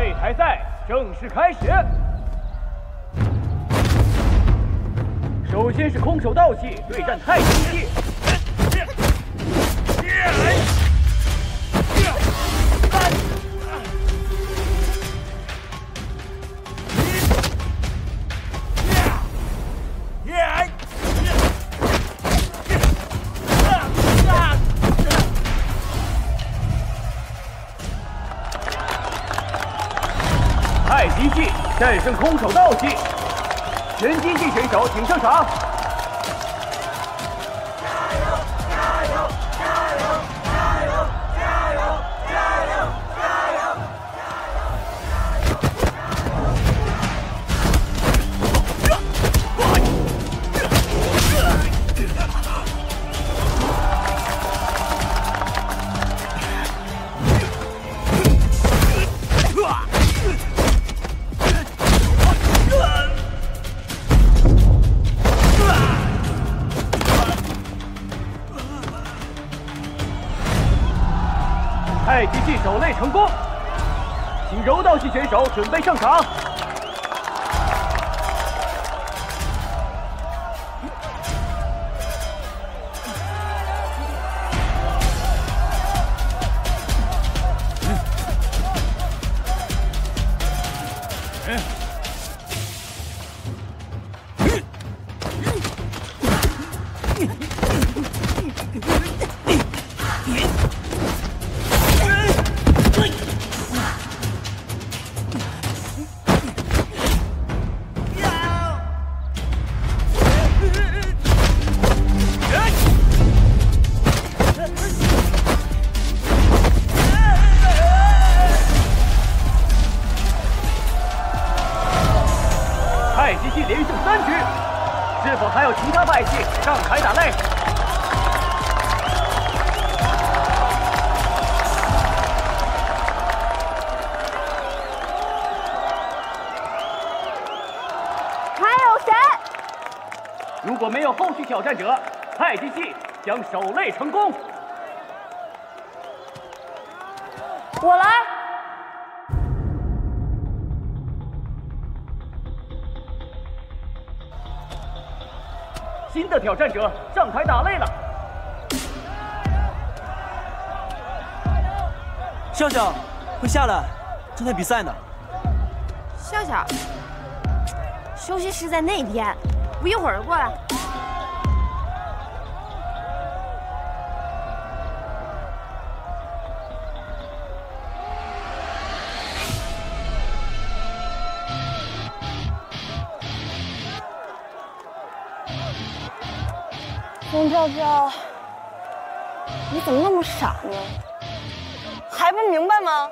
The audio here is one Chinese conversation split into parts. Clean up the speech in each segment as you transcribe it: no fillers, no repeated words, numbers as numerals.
擂台赛正式开始。首先是空手道系对战太极系。 太极系战胜空手道系，拳击系选手请上场。太极系手擂成功，请柔道系选手准备上场。太极系连胜3局，是否还有其他派系上台打擂？ 还有谁？ 如果没有后续挑战者，太极系将手擂成功。 我来。 新的挑战者上台打擂了。 笑笑，快下来，正在比赛呢。 笑笑，休息室在那边，我一会儿就过来。风飘飘，你怎么那么傻呢？还不明白吗？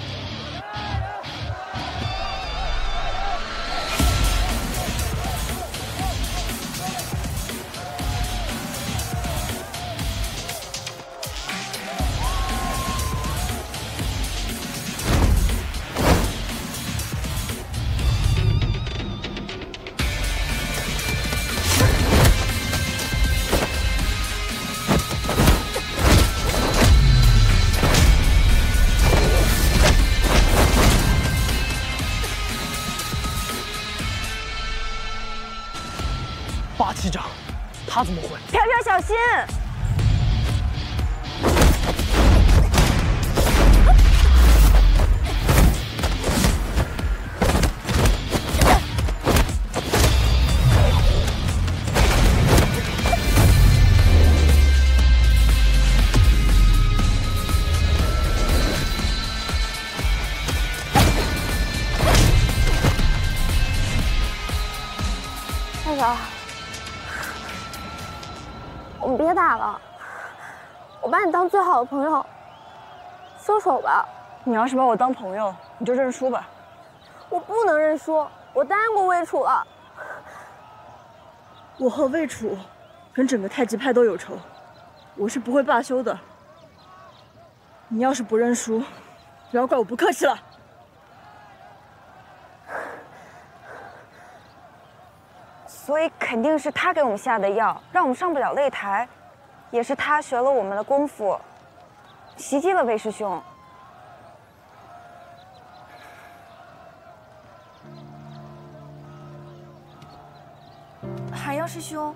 霸气掌，他怎么会？ 飘飘小心！笑笑。 我们别打了，我把你当最好的朋友，收手吧。 你要是把我当朋友，你就认输吧。 我不能认输，我答应过魏楚了。 我和魏楚跟整个太极派都有仇，我是不会罢休的。你要是不认输，不要怪我不客气了。 所以肯定是他给我们下的药，让我们上不了擂台，也是他学了我们的功夫，袭击了魏师兄。 海洋师兄。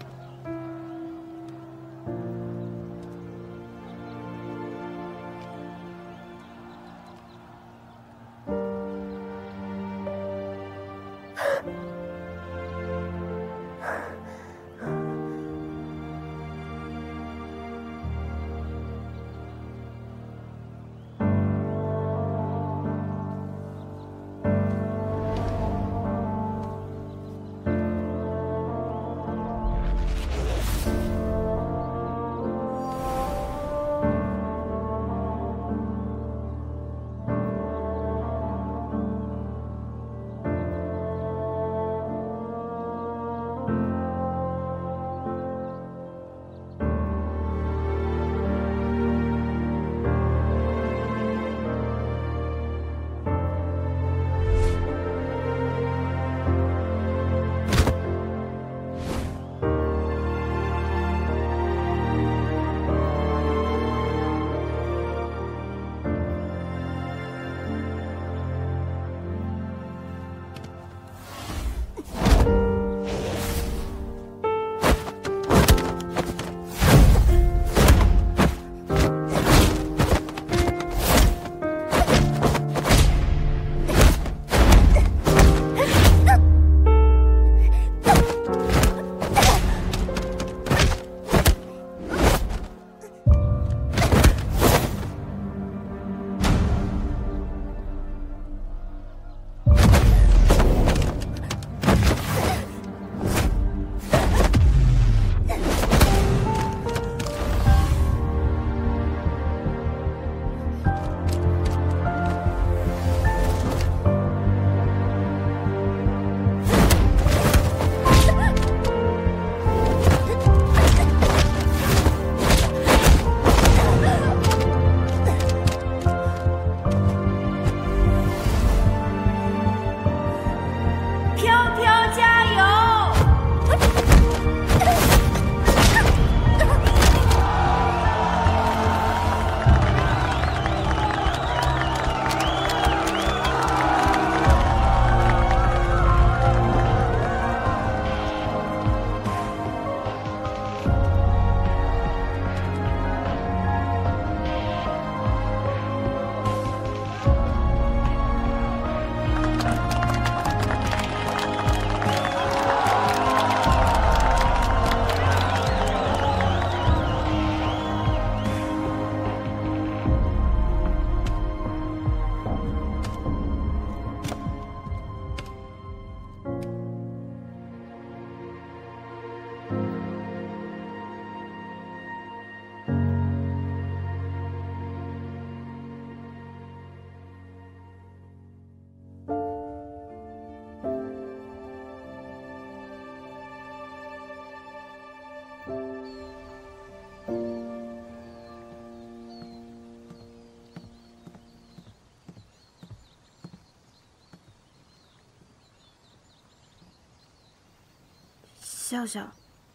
笑笑，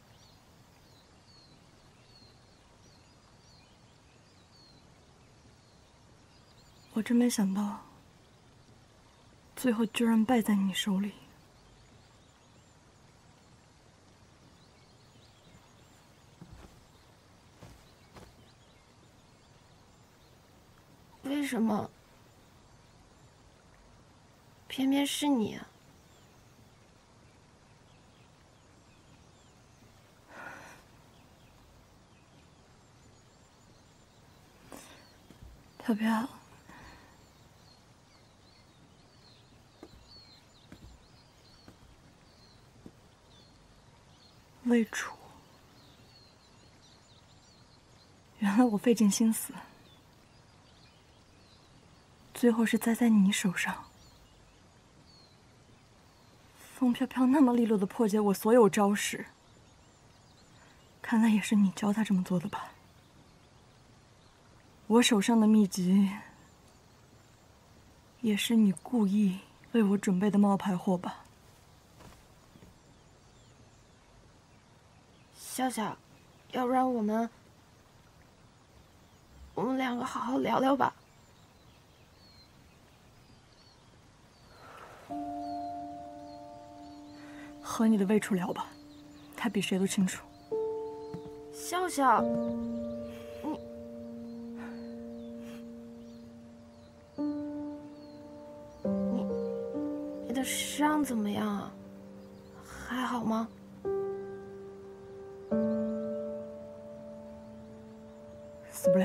我真没想到，最后居然败在你手里。 为什么偏偏是你啊？ 飘飘，魏楚，原来我费尽心思，最后是栽在你手上。风飘飘那么利落的破解我所有招式，看来也是你教他这么做的吧？我手上的秘籍，也是你故意为我准备的冒牌货吧？ 笑笑，要不然我们两个好好聊聊吧。 和你的魏楚聊吧， 他比谁都清楚。 笑笑，你的伤怎么样啊？还好吗？ 死不了。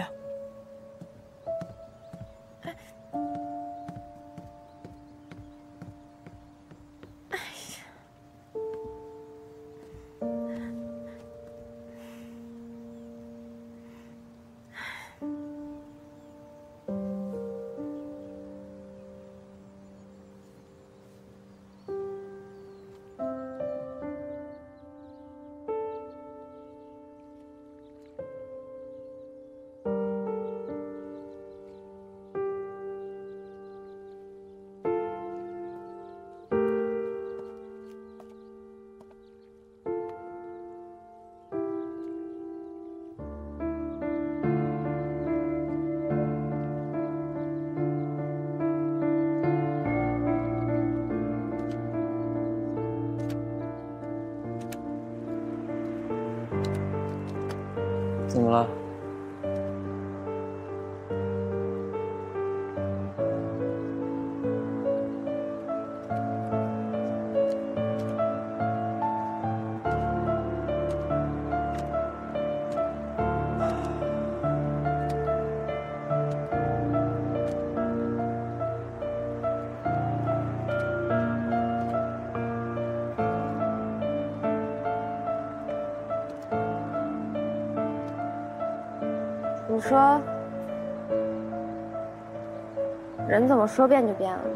怎么了？ 你说，人怎么说变就变了？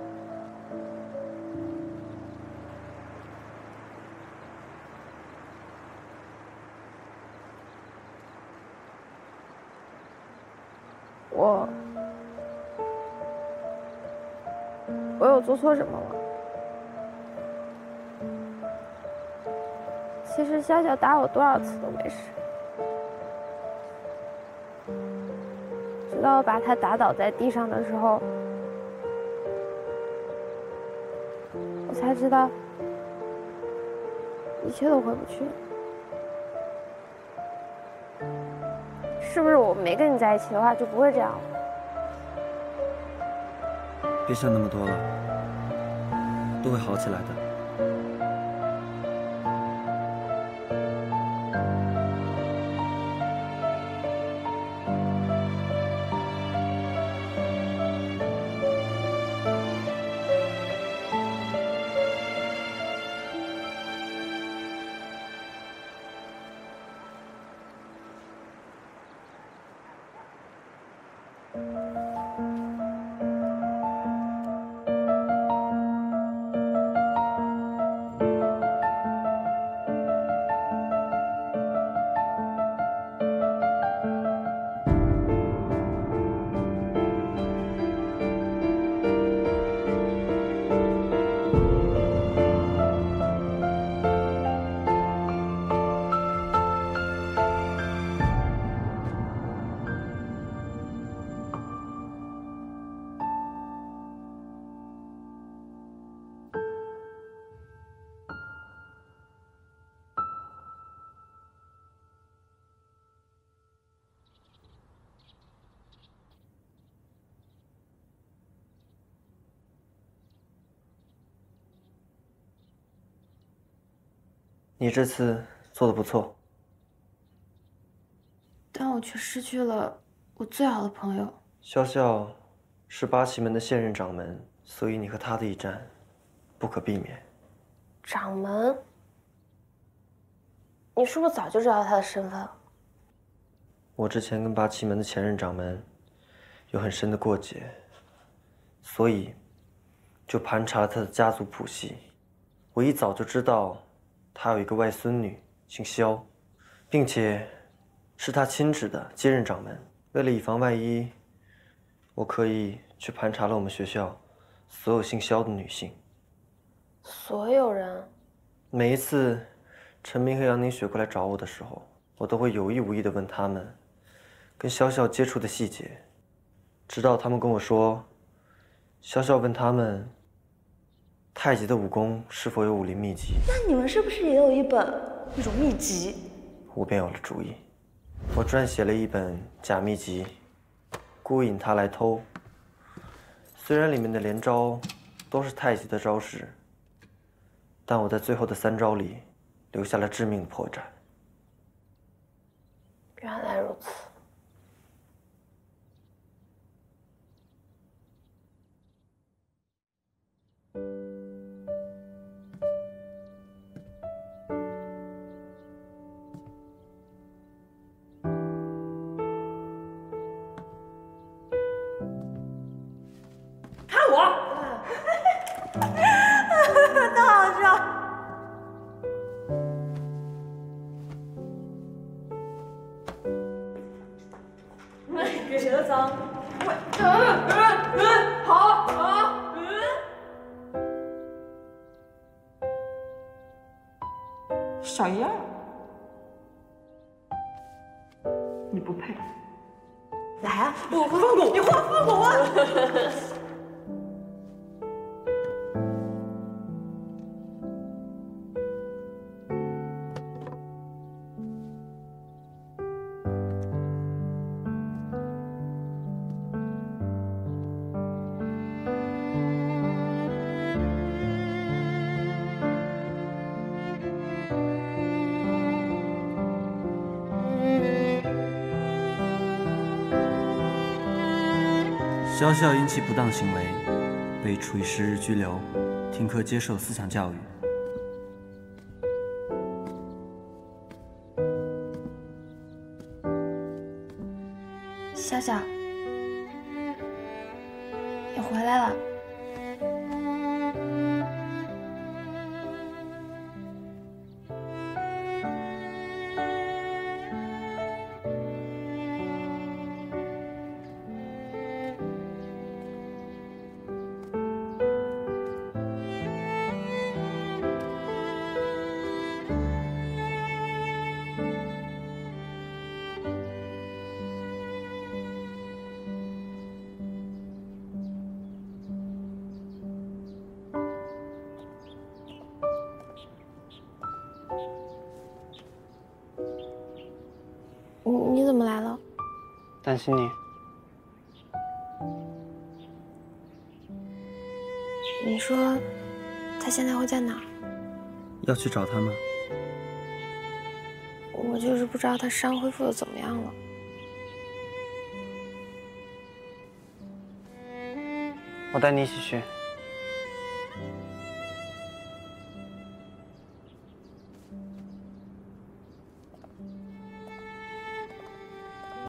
我有做错什么吗？其实笑笑打我多少次都没事。直到我把他打倒在地上的时候，我才知道一切都回不去了。是不是我没跟你在一起的话就不会这样了？ 别想那么多了，都会好起来的。你这次做的不错， 但我却失去了我最好的朋友。 潇潇是八旗门的现任掌门，所以你和他的一战不可避免。 掌门，你是不是早就知道他的身份？ 我之前跟八旗门的前任掌门有很深的过节，所以就盘查了他的家族谱系。我一早就知道他有一个外孙女，姓萧，并且是他亲旨的接任掌门。为了以防万一，我刻意去盘查了我们学校所有姓萧的女性。 所有人？ 每一次陈明和杨宁雪过来找我的时候，我都会有意无意地问他们跟潇潇接触的细节，直到他们跟我说，潇潇问他们太极的武功是否有武林秘籍。 那你们是不是也有一本那种秘籍。 我便有了主意，我撰写了一本假秘籍，孤引他来偷。虽然里面的连招都是太极的招式，但我在最后的3招里留下了致命的破绽。 原来如此。 看我，太好笑。给谁的脏？小样，你不配。来啊！我放狗，你放狗啊！ 肖笑因其不当行为，被处以10日拘留，停课接受思想教育。 笑笑，你回来了。你怎么来了？ 担心你。 你说他现在会在哪儿？ 要去找他吗？ 我就是不知道他伤恢复的怎么样了。 我带你一起去。